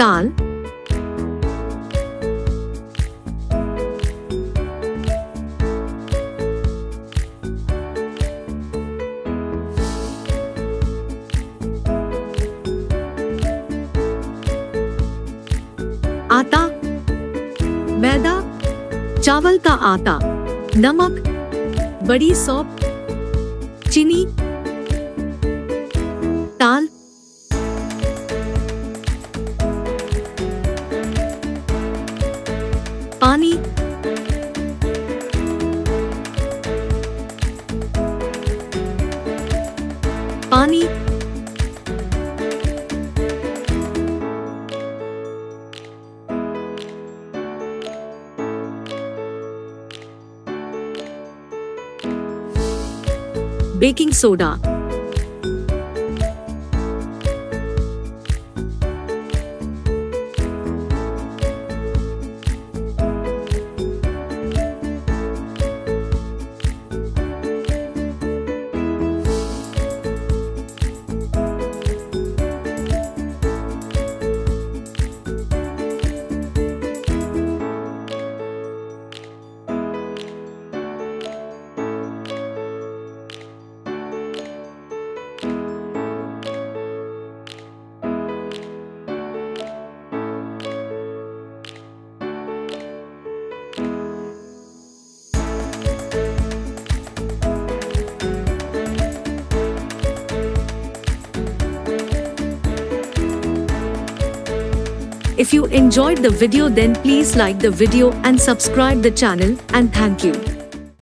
Taal, आटा, मैदा, चावल का आटा, नमक, बड़ी सौंफ, चीनी, ताल, पानी, पानी, baking soda, If you enjoyed the video, then please like the video and subscribe the channel, and thank you.